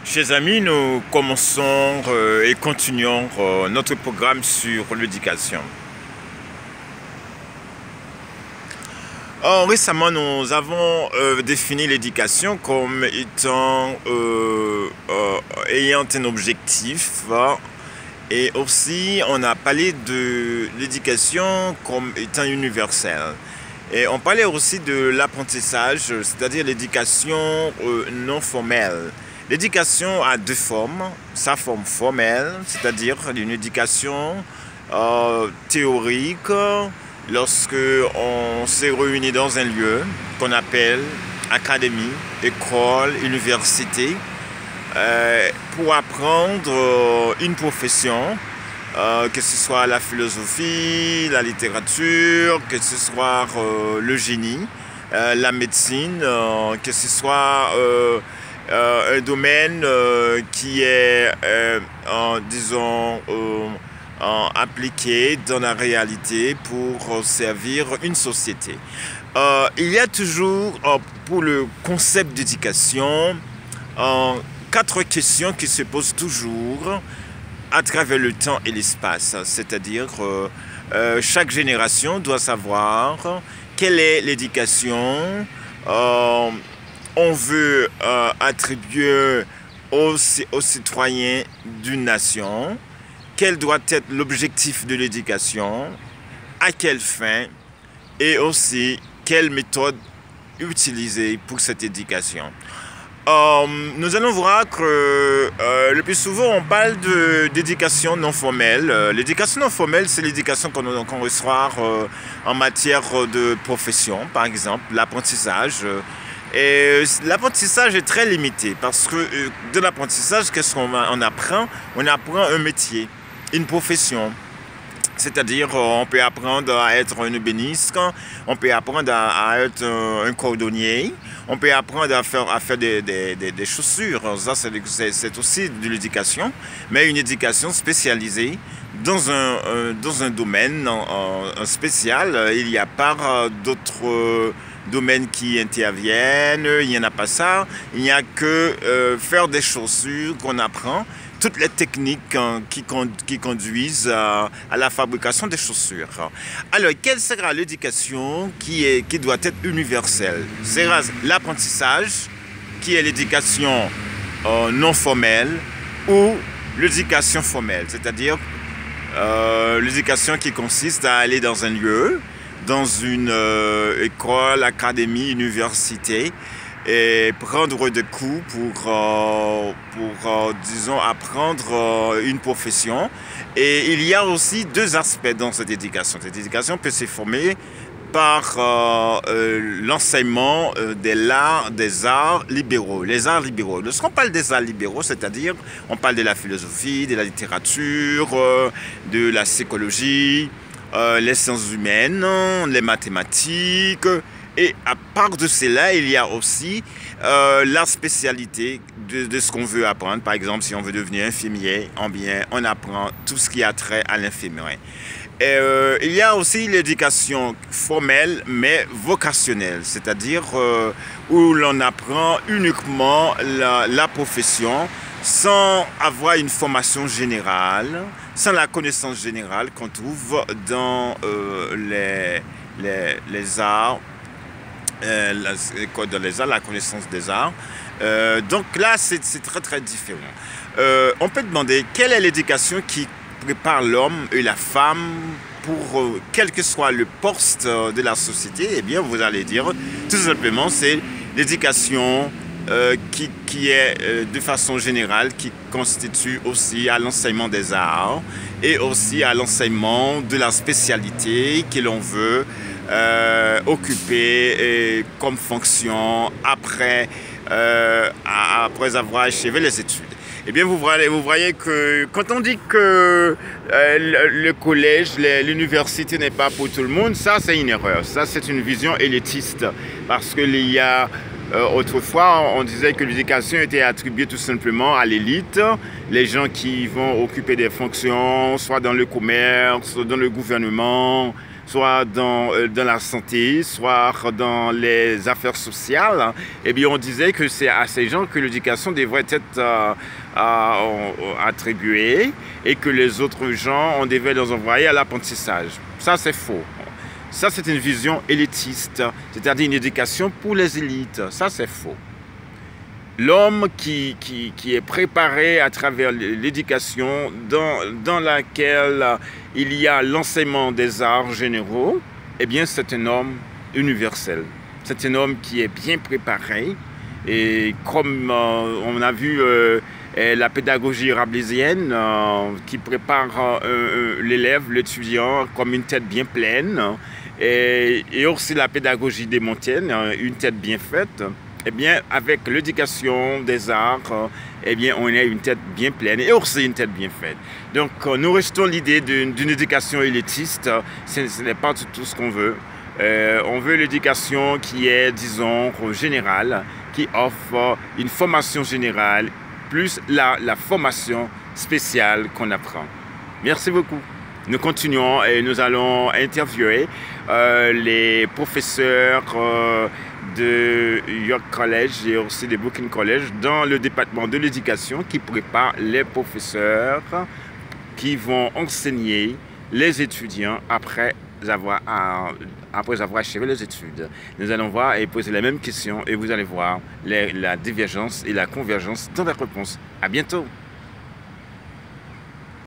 Chers amis, nous commençons et continuons notre programme sur l'éducation. Récemment, nous avons défini l'éducation comme étant ayant un objectif et aussi on a parlé de l'éducation comme étant universelle. Et on parlait aussi de l'apprentissage, c'est-à-dire l'éducation non formelle. L'éducation a deux formes. Sa forme formelle, c'est-à-dire une éducation théorique, lorsque on s'est réuni dans un lieu qu'on appelle académie, école, université, pour apprendre une profession, que ce soit la philosophie, la littérature, que ce soit le génie, la médecine, que ce soit un domaine qui est, disons, appliqué dans la réalité pour servir une société. Il y a toujours, pour le concept d'éducation, quatre questions qui se posent toujours à travers le temps et l'espace. C'est-à-dire, chaque génération doit savoir quelle est l'éducation on veut attribuer aux citoyens d'une nation, quel doit être l'objectif de l'éducation, à quelle fin, et aussi quelle méthode utiliser pour cette éducation. Nous allons voir que le plus souvent on parle d'éducation non formelle. L'éducation non formelle, c'est l'éducation qu'on reçoit en matière de profession, par exemple, l'apprentissage. Et l'apprentissage est très limité parce que de l'apprentissage, qu'est-ce qu'on apprend? On apprend un métier, une profession. C'est-à-dire, on peut apprendre à être un ébéniste, on peut apprendre à être un cordonnier, on peut apprendre à faire des chaussures. Ça, c'est aussi de l'éducation, mais une éducation spécialisée dans un domaine spécial. Il n'y a pas d'autres domaines qui interviennent, il n'y en a pas ça. Il n'y a que faire des chaussures qu'on apprend. Toutes les techniques qui conduisent à la fabrication des chaussures. Alors, quelle sera l'éducation qui doit être universelle? C'est l'apprentissage, qui est l'éducation non formelle, ou l'éducation formelle, c'est-à-dire l'éducation qui consiste à aller dans un lieu, dans une école, académie, université, et prendre des cours pour disons, apprendre une profession. Et il y a aussi deux aspects dans cette éducation. Cette éducation peut se former par l'enseignement des arts libéraux. Les arts libéraux. Lorsqu'on parle des arts libéraux, c'est-à-dire on parle de la philosophie, de la littérature, de la psychologie, les sciences humaines, les mathématiques. Et à part de cela, il y a aussi la spécialité de ce qu'on veut apprendre. Par exemple, si on veut devenir infirmier, on apprend tout ce qui a trait à l'infirmerie. Il y a aussi l'éducation formelle, mais vocationnelle, c'est-à-dire où l'on apprend uniquement la profession sans avoir une formation générale, sans la connaissance générale qu'on trouve dans les arts, l'école des arts, la connaissance des arts. Donc là, c'est très très différent. On peut demander quelle est l'éducation qui prépare l'homme et la femme pour quel que soit le poste de la société. Eh bien, vous allez dire tout simplement, c'est l'éducation qui est de façon générale, qui constitue aussi à l'enseignement des arts et aussi à l'enseignement de la spécialité que l'on veut occuper comme fonction après avoir achevé les études. Eh bien, vous voyez que quand on dit que le collège, l'université n'est pas pour tout le monde, ça c'est une erreur. Ça c'est une vision élitiste parce qu'il y a autrefois, on disait que l'éducation était attribuée tout simplement à l'élite, les gens qui vont occuper des fonctions, soit dans le commerce, soit dans le gouvernement, soit dans la santé, soit dans les affaires sociales, eh bien, on disait que c'est à ces gens que l'éducation devrait être attribuée et que les autres gens, on devait les envoyer à l'apprentissage. Ça, c'est faux. Ça, c'est une vision élitiste, c'est-à-dire une éducation pour les élites. Ça, c'est faux. L'homme qui est préparé à travers l'éducation dans laquelle il y a l'enseignement des arts généraux, eh bien, c'est un homme universel. C'est un homme qui est bien préparé. Et comme on a vu la pédagogie rabelaisienne qui prépare l'élève, l'étudiant, comme une tête bien pleine, et aussi la pédagogie desmontienne, une tête bien faite, eh bien, avec l'éducation des arts, eh bien, on a une tête bien pleine et aussi une tête bien faite. Donc, nous rejetons l'idée d'une éducation élitiste. Ce n'est pas tout ce qu'on veut. On veut l'éducation qui est, disons, générale, qui offre une formation générale, plus la formation spéciale qu'on apprend. Merci beaucoup. Nous continuons et nous allons interviewer les professeurs de York College et aussi de Brooklyn College dans le département de l'éducation qui prépare les professeurs qui vont enseigner les étudiants après avoir achevé les études. Nous allons voir et poser la même question et vous allez voir la divergence et la convergence dans la réponse. À bientôt!